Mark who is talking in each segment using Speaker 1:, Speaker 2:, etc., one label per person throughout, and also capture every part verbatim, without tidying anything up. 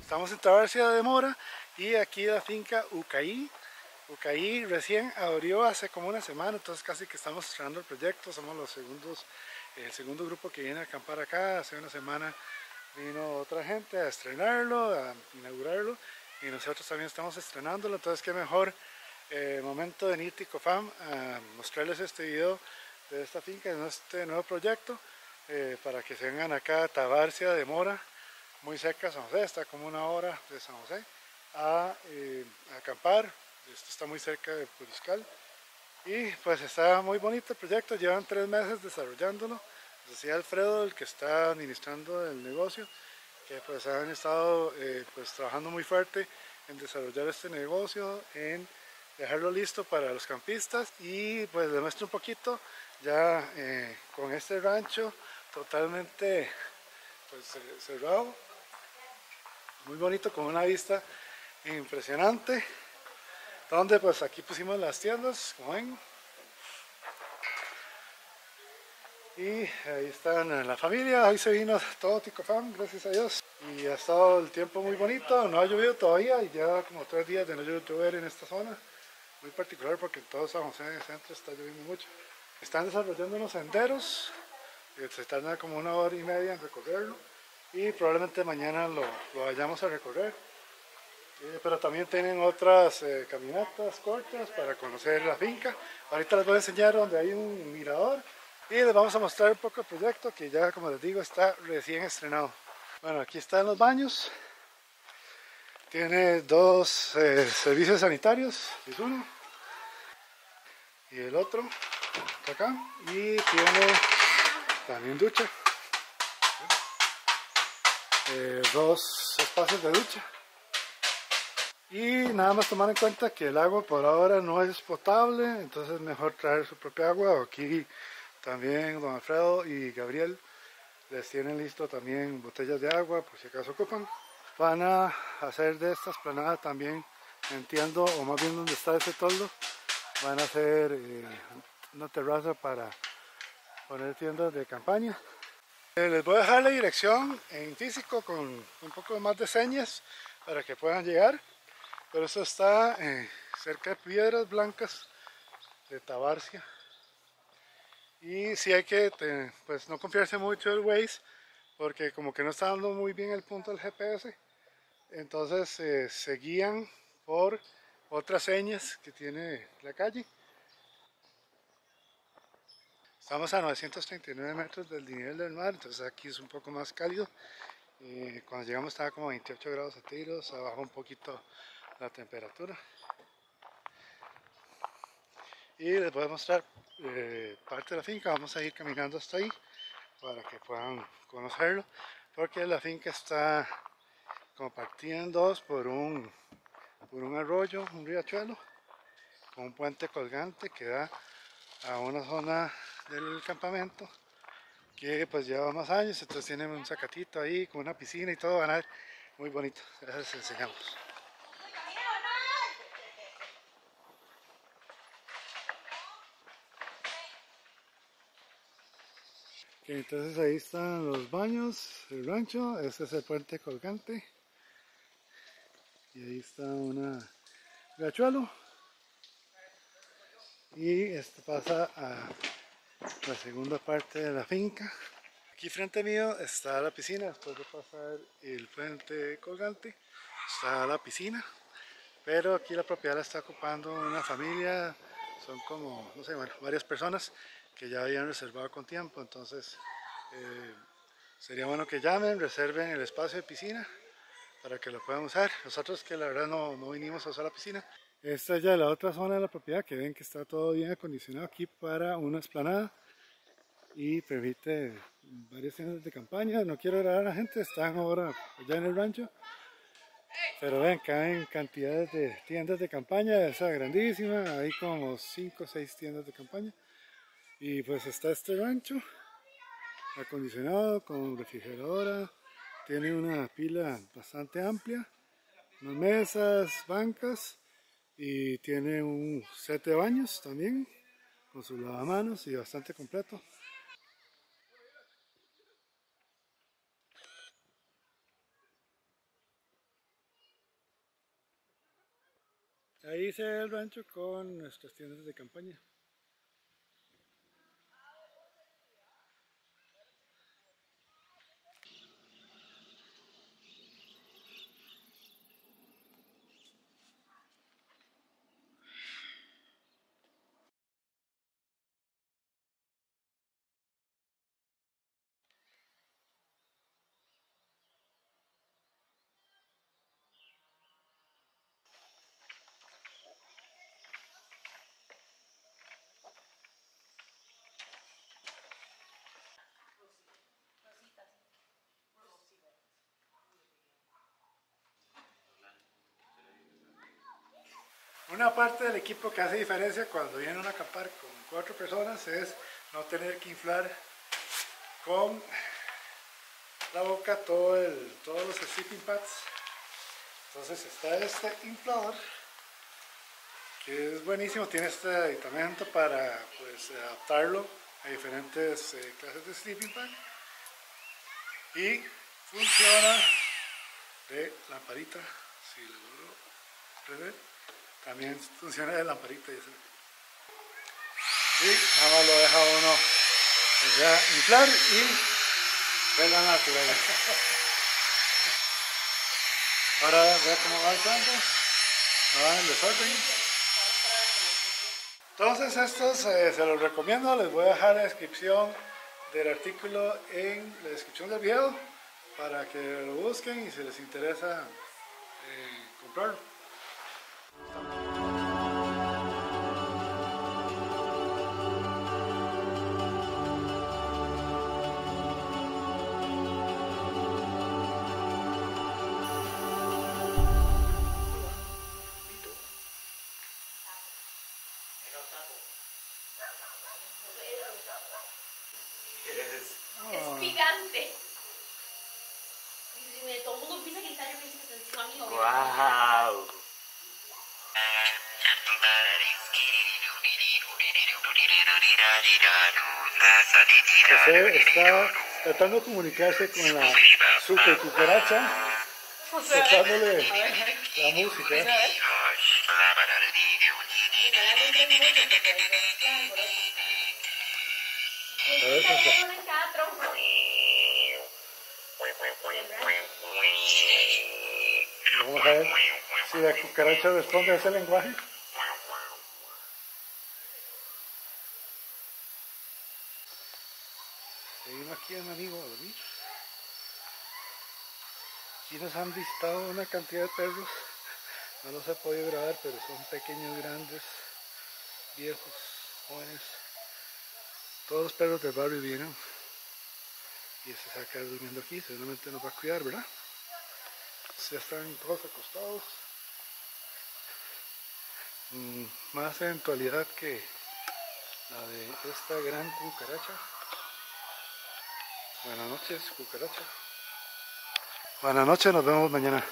Speaker 1: Estamos en Tabarcia de Mora y aquí la finca Ucaí. Ucaí recién abrió hace como una semana, entonces casi que estamos estrenando el proyecto. Somos los segundos, el segundo grupo que viene a acampar acá. Hace una semana vino otra gente a estrenarlo, a inaugurarlo, y nosotros también estamos estrenándolo. Entonces qué mejor eh, momento de venir Ticofam a mostrarles este video de esta finca, de este nuevo proyecto, eh, para que se vengan acá a Tabarcia de Mora, muy cerca de San José. Está como una hora de San José, a, eh, a acampar. Esto está muy cerca de Puriscal y pues está muy bonito el proyecto. Llevan tres meses desarrollándolo. Decía Alfredo, el que está administrando el negocio, que pues han estado eh, pues trabajando muy fuerte en desarrollar este negocio, en dejarlo listo para los campistas. Y pues les muestro un poquito ya eh, con este rancho totalmente pues cerrado, muy bonito, con una vista impresionante, donde pues aquí pusimos las tiendas, como ven, y ahí están la familia. Hoy se vino todo Ticofam, gracias a Dios, y ha estado el tiempo muy bonito. No ha llovido todavía y ya como tres días de no llover en esta zona, muy particular porque en todo San José en el centro está lloviendo mucho. Están desarrollando unos senderos, se tarda como una hora y media en recorrerlo y probablemente mañana lo, lo vayamos a recorrer. Eh, pero también tienen otras eh, caminatas cortas para conocer la finca. Ahorita les voy a enseñar donde hay un mirador y les vamos a mostrar un poco el proyecto, que ya, como les digo, está recién estrenado. Bueno, aquí están los baños. Tiene dos eh, servicios sanitarios, es uno y el otro está acá, y tiene también ducha, eh, dos espacios de ducha. Y nada más tomar en cuenta que el agua por ahora no es potable, entonces es mejor traer su propia agua. Aquí también don Alfredo y Gabriel les tienen listo también botellas de agua por si acaso ocupan. Van a hacer de esta esplanada también, entiendo, o más bien donde está ese toldo, van a hacer eh, una terraza para poner tiendas de campaña. Eh, les voy a dejar la dirección en físico con un poco más de señas para que puedan llegar. Pero esto está eh, cerca de Piedras Blancas de Tabarcia. Y sí hay que te, pues no confiarse mucho del Waze, porque como que no está dando muy bien el punto del G P S. Entonces eh, se guían por otras señas que tiene la calle. Estamos a novecientos treinta y nueve metros del nivel del mar, entonces aquí es un poco más cálido. Eh, cuando llegamos estaba como veintiocho grados centígrados, abajo un poquito la temperatura. Y les voy a mostrar eh, parte de la finca. Vamos a ir caminando hasta ahí para que puedan conocerlo, porque la finca está como partida en dos por un, por un arroyo, un riachuelo, con un puente colgante que da a una zona del campamento que pues lleva más años. Entonces tiene un zacatito ahí con una piscina y todo, van a ver, muy bonito. Ya les enseñamos. Entonces ahí están los baños, el rancho, este es el puente colgante y ahí está una riachuelo, y esto pasa a la segunda parte de la finca. Aquí frente mío está la piscina. Después de pasar el puente colgante está la piscina, pero aquí la propiedad la está ocupando una familia. Son como, no sé, bueno, varias personas que ya habían reservado con tiempo, entonces eh, sería bueno que llamen, reserven el espacio de piscina para que lo puedan usar. Nosotros que la verdad no, no vinimos a usar la piscina. Esta es ya la otra zona de la propiedad, que ven que está todo bien acondicionado aquí para una explanada y permite varias tiendas de campaña. No quiero grabar a la gente, están ahora allá en el rancho, pero ven, caen cantidades de tiendas de campaña. Esa grandísima, hay como cinco o seis tiendas de campaña. Y pues está este rancho acondicionado con refrigeradora, tiene una pila bastante amplia, unas mesas, bancas, y tiene un set de baños también con sus lavamanos y bastante completo. Ahí se ve el rancho con nuestras tiendas de campaña. Una parte del equipo que hace diferencia cuando vienen a acampar con cuatro personas es no tener que inflar con la boca todo el, todos los sleeping pads. Entonces está este inflador que es buenísimo, tiene este aditamento para pues adaptarlo a diferentes eh, clases de sleeping pad y funciona de lamparita, si lo logro prender, también funciona de lamparita y nada más lo deja uno ya inflar y ver la naturaleza. Ahora vea cómo va avanzando, no va en desorden. Entonces estos eh, se los recomiendo, les voy a dejar la descripción del artículo en la descripción del video para que lo busquen y si les interesa eh, comprarlo.
Speaker 2: Es gigante. Y si me todo el mundo piensa que el tallo piensa que está encima mío.
Speaker 3: Wow.
Speaker 1: José está tratando de comunicarse con la super cucaracha, tocándole la música. A ver, José. Vamos a ver si la cucaracha responde a ese lenguaje. Seguimos aquí en amigo a dormir. Aquí nos han visitado una cantidad de perros. No los he podido grabar, pero son pequeños, grandes, viejos, jóvenes. Todos los perros del barrio vienen. Y este se va a quedar durmiendo aquí. Seguramente nos va a cuidar, ¿verdad? Ya están todos acostados. Mm, más eventualidad que la de esta gran cucaracha. Buenas noches, cucaracha. Buenas noches, nos vemos mañana.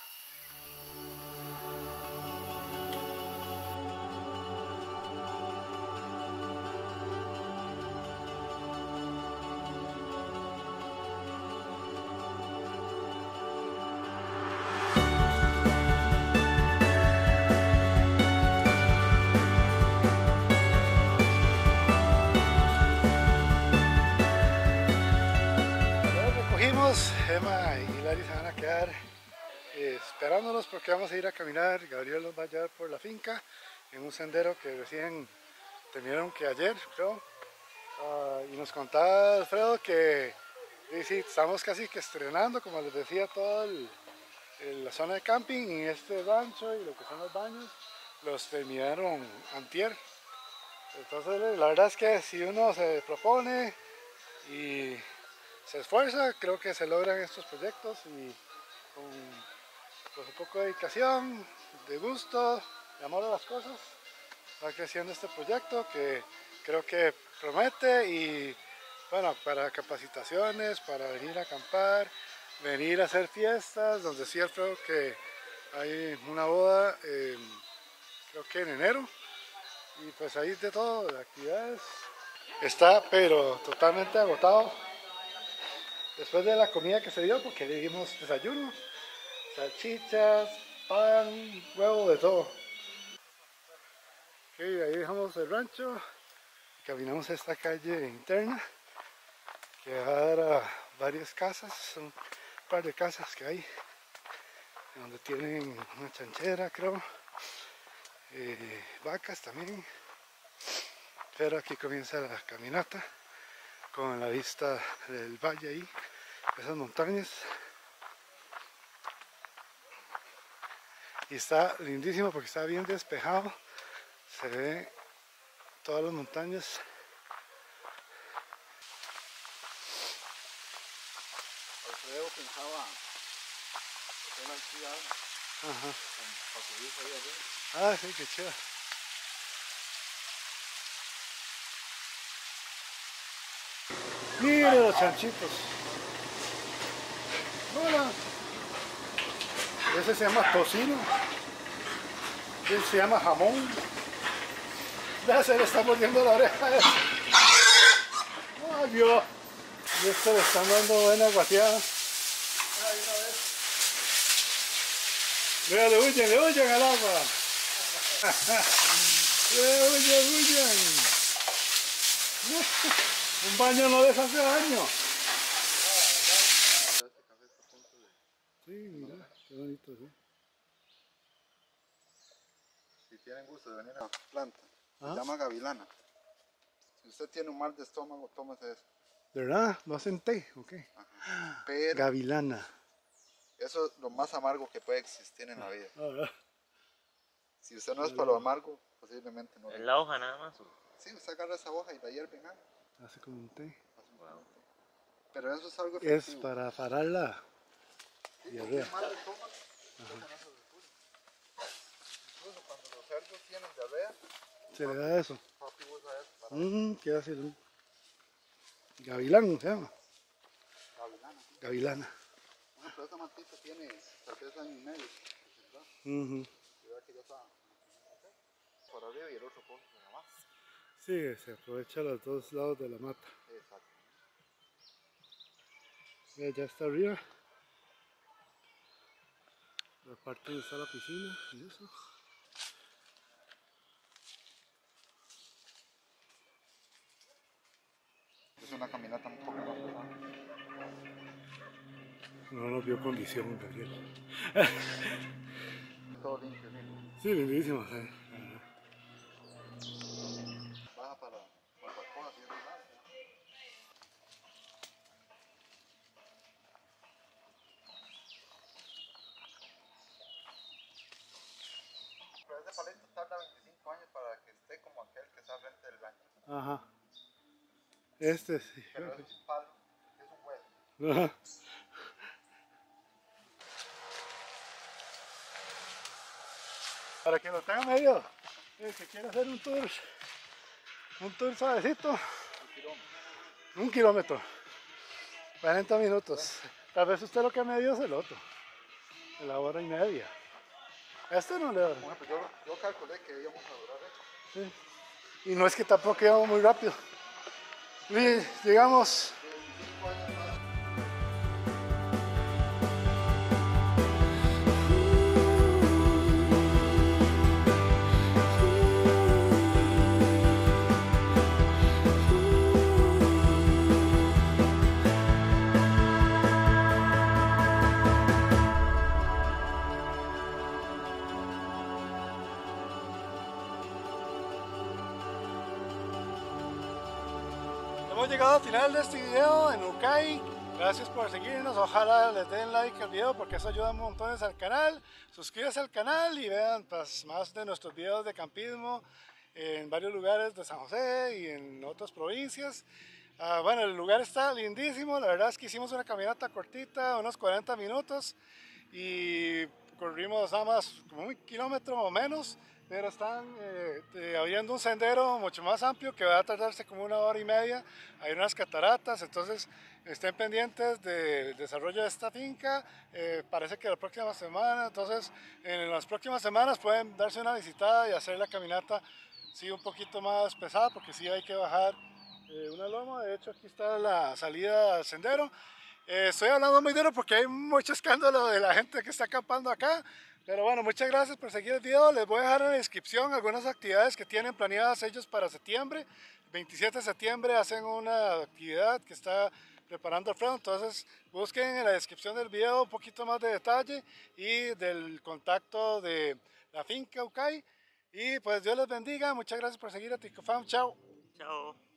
Speaker 1: Emma y Lari se van a quedar eh, esperándonos porque vamos a ir a caminar. Gabriel nos va a llevar por la finca en un sendero que recién terminaron que ayer, creo. Uh, y nos contaba Alfredo que sí, sí, estamos casi que estrenando, como les decía, toda el, el, la zona de camping y este rancho y lo que son los baños los terminaron antier. Entonces la verdad es que si uno se propone y se esfuerza, creo que se logran estos proyectos y con pues, un poco de dedicación, de gusto, de amor a las cosas, va creciendo este proyecto que creo que promete y bueno, para capacitaciones, para venir a acampar, venir a hacer fiestas, donde sí creo que hay una boda, eh, creo que en enero, y pues ahí de todo, de actividades. Está pero totalmente agotado. Después de la comida que se dio, porque le dimos desayuno, salchichas, pan, huevo, de todo. Ok, ahí dejamos el rancho y caminamos a esta calle interna que va a dar a varias casas, son un par de casas que hay donde tienen una chanchera, creo, eh, vacas también, pero aquí comienza la caminata con la vista del valle ahí, esas montañas, y está lindísimo porque está bien despejado, se ve todas las montañas.
Speaker 3: Alfredo pensaba hacer la actividad
Speaker 1: Ajá.
Speaker 3: para subirse ahí arriba.
Speaker 1: Ah, sí, qué chido. Mira los chanchitos. Hola. Ese se llama tocino. Ese se llama jamón. Ya se le está mordiendo la oreja. Ay, Dios. Y esto le están dando buena guateada. Ay, una vez. Mira, le huyen, le huyen al agua. Le huyen, huyen. Un baño no les hace daño. Sí, mira, qué bonito, sí.
Speaker 3: Si tienen gusto de venir a la planta, se
Speaker 1: ¿Ah?
Speaker 3: llama gavilana. Si usted tiene un mal de estómago, tómese eso.
Speaker 1: ¿De verdad? ¿Lo hacen té? Ok.
Speaker 3: Ajá. Pero
Speaker 1: Gavilana.
Speaker 3: eso es lo más amargo que puede existir en la vida.
Speaker 1: Ah,
Speaker 3: Si usted no es para lo amargo, posiblemente no.
Speaker 4: ¿Es la hoja nada más? o?
Speaker 3: Sí, usted agarra esa hoja y la hierve en agua.
Speaker 1: hace como un té.
Speaker 3: hace un té. Pero eso es algo
Speaker 1: Es
Speaker 3: efectivo.
Speaker 1: para parar la
Speaker 3: Sí,
Speaker 1: diarrea.
Speaker 3: porque mal de estómago, eso con eso se cura. Incluso cuando los cerdos tienen diarrea,
Speaker 1: Se le da eso.
Speaker 3: papi usa eso para
Speaker 1: Mmm, ¿qué hace? el- Gavilán se llama.
Speaker 3: gavilana. ¿Sí?
Speaker 1: Gavilana.
Speaker 3: Bueno, pero esa matita tiene tal vez año y medio, ¿verdad?
Speaker 1: Ujú.
Speaker 3: Y vea que ya está por arriba y el otro pozo por abajo.
Speaker 1: Sí, se aprovecha los dos lados de la mata.
Speaker 3: Exacto.
Speaker 1: Mira, ya está arriba. La parte donde está la piscina y eso.
Speaker 3: Es una caminata un poco más pesada.
Speaker 1: No nos dio condición, Gabriel.
Speaker 3: Todo limpio, limpio.
Speaker 1: Sí, lindísimo, sí. Ajá.
Speaker 3: Baja para barbacoa, y eso nada. Pero ese palito tarda veinticinco años para que esté como aquel que está frente del baño.
Speaker 1: Ajá. Este sí.
Speaker 3: Pero es un palo, es un hueso.
Speaker 1: Ajá. Para que lo tenga medio, el que quiera hacer un tour, un tour suavecito,
Speaker 3: Un kilómetro.
Speaker 1: un kilómetro, cuarenta minutos. Tal vez usted lo que medio es el otro, de la hora y media. Este no le da.
Speaker 3: Por ejemplo, yo, yo calculé que íbamos a durar eso.
Speaker 1: Sí. Y no es que tampoco íbamos muy rápido. Y digamos,
Speaker 3: veinticinco años más.
Speaker 1: hemos llegado al final de este video en Ucay. Gracias por seguirnos, ojalá les den like al video porque eso ayuda un montón al canal. Suscríbanse al canal y vean pues, más de nuestros videos de campismo en varios lugares de San José y en otras provincias. Uh, bueno, el lugar está lindísimo, la verdad es que hicimos una caminata cortita, unos cuarenta minutos y corrimos nada más como un kilómetro o menos, pero están eh, eh, abriendo un sendero mucho más amplio que va a tardarse como una hora y media. Hay unas cataratas, entonces estén pendientes del desarrollo de esta finca. Eh, parece que la próxima semana, entonces en las próximas semanas pueden darse una visitada y hacer la caminata sí un poquito más pesada porque sí hay que bajar eh, una loma. De hecho aquí está la salida al sendero Eh, estoy hablando muy duro porque hay mucho escándalo de la gente que está acampando acá. Pero bueno, muchas gracias por seguir el video. Les voy a dejar en la descripción algunas actividades que tienen planeadas ellos para septiembre. El veintisiete de septiembre hacen una actividad que está preparando Alfredo. Entonces busquen en la descripción del video un poquito más de detalle y del contacto de la finca Ucay. Y pues Dios les bendiga. Muchas gracias por seguir a Ticofam. Chao.
Speaker 4: Chao.